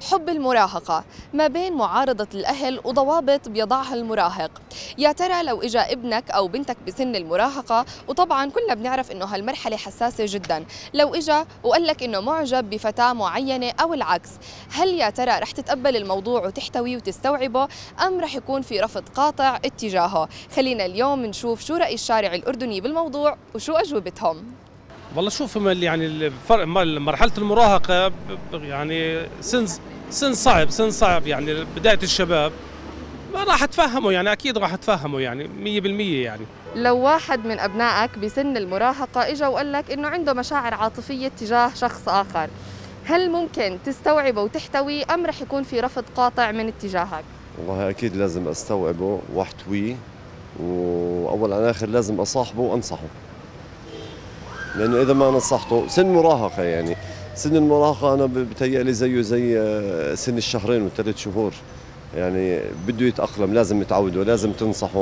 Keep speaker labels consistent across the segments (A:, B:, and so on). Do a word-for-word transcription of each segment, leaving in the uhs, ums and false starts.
A: حب المراهقة ما بين معارضة الأهل وضوابط بيضعها المراهق. يا ترى لو إجا ابنك أو بنتك بسن المراهقة، وطبعا كلنا بنعرف إنه هالمرحلة حساسة جدا، لو إجا وقال لك إنه معجب بفتاة معينة أو العكس، هل يا ترى رح تتقبل الموضوع وتحتويه وتستوعبه، أم رح يكون في رفض قاطع اتجاهه؟ خلينا اليوم نشوف شو رأي الشارع الأردني بالموضوع وشو أجوبتهم.
B: والله شوف يعني الفرق مرحلة المراهقة يعني سن سن صعب سن صعب يعني بداية الشباب، ما راح تفهموا يعني أكيد راح تفهموا يعني مية بالمية. يعني
A: لو واحد من أبنائك بسن المراهقة إجا وقال لك إنه عنده مشاعر عاطفية تجاه شخص آخر، هل ممكن تستوعبه وتحتويه أم رح يكون في رفض قاطع من اتجاهك؟
C: والله أكيد لازم أستوعبه وأحتويه، وأول عن آخر لازم أصاحبه وأنصحه، لأنه إذا ما نصحته سن مراهقة، يعني سن المراهقة أنا بتهيألي زيه زي سن الشهرين والثلاث شهور، يعني بده يتأقلم، لازم يتعوده، لازم تنصحه،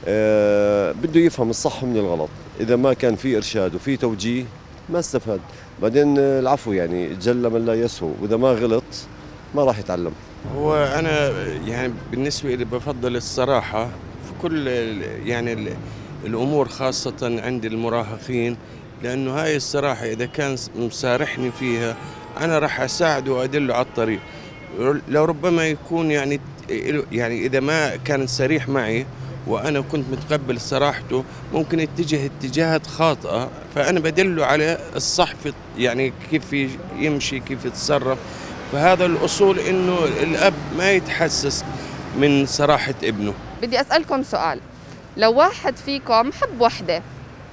C: أه بده يفهم الصح من الغلط. إذا ما كان في إرشاد وفي توجيه ما استفاد. بعدين العفو يعني جل من لا يسهو، وإذا ما غلط ما راح يتعلم.
D: هو أنا يعني بالنسبة لي بفضل الصراحة في كل يعني الأمور، خاصة عند المراهقين، لأنه هاي الصراحة إذا كان مسارحني فيها أنا راح أساعده وأدله على الطريق. لو ربما يكون يعني يعني إذا ما كان صريح معي وأنا كنت متقبل صراحته، ممكن يتجه اتجاهات خاطئة، فأنا بدله على الصح في يعني كيف يمشي كيف يتصرف. فهذا الأصول إنه الأب ما يتحسس من صراحة ابنه.
A: بدي أسألكم سؤال، لو واحد فيكم حب وحدة،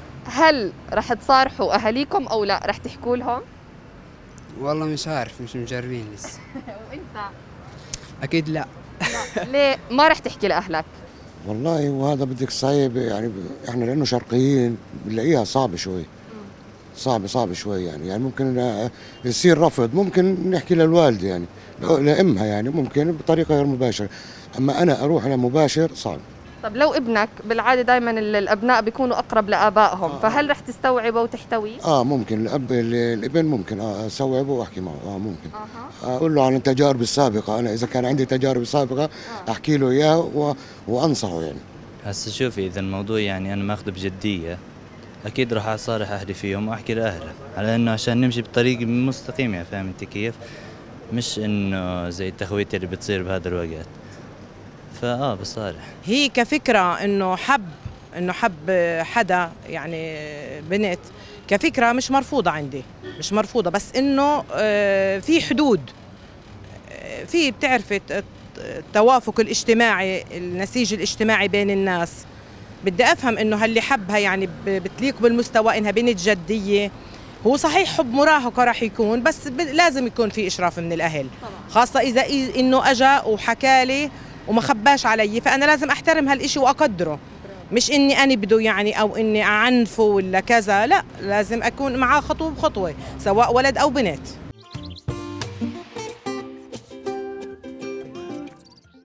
A: هل رح تصارحوا أهاليكم أو لا؟ رح تحكوا لهم؟
E: والله مش عارف، مش مجربين لسه.
A: وأنت؟
E: أكيد لا.
A: لا. ليه ما رح تحكي لأهلك؟
F: والله وهذا بدك صعب، يعني احنا لأنه شرقيين بنلاقيها صعبة شوي، صعبة صعبة شوي يعني يعني ممكن يصير رفض، ممكن نحكي للوالد يعني لأمها، يعني ممكن بطريقة غير مباشرة، أما أنا أروح على مباشر صعب.
A: طب لو ابنك، بالعادة دائما الأبناء بيكونوا أقرب لآبائهم، آه. فهل رح تستوعبه وتحتويه؟
F: آه ممكن الأب الابن ممكن آه أستوعبه وأحكي معه، آه ممكن آه. أقول له عن التجارب السابقة، أنا إذا كان عندي تجارب سابقة آه. أحكي له إياه وأنصحه يعني.
G: هسه شوفي، إذا الموضوع يعني أنا ماخذه بجدية، أكيد راح أصارح أهلي فيهم وأحكي لأهله، على إنه عشان نمشي بطريق مستقيم، يعني فاهم أنت كيف؟ مش إنه زي التخويت اللي بتصير بهذا الوقت. فآه بصارح.
H: هي كفكرة إنه حب إنه حب حدا يعني بنت، كفكرة مش مرفوضة عندي، مش مرفوضة، بس إنه في حدود، في بتعرفي التوافق الاجتماعي، النسيج الاجتماعي بين الناس. بدي أفهم إنه هاللي حبها يعني بتليق بالمستوى، إنها بنت جدية. هو صحيح حب مراهقة راح يكون، بس لازم يكون في إشراف من الأهل، خاصة إذا إنه أجا وحكالي وما خباش علي، فأنا لازم أحترم هالإشي وأقدره، مش إني أنا بده يعني أو إني أعنفه ولا كذا، لا، لازم أكون معاه خطوة بخطوة، سواء ولد أو بنت.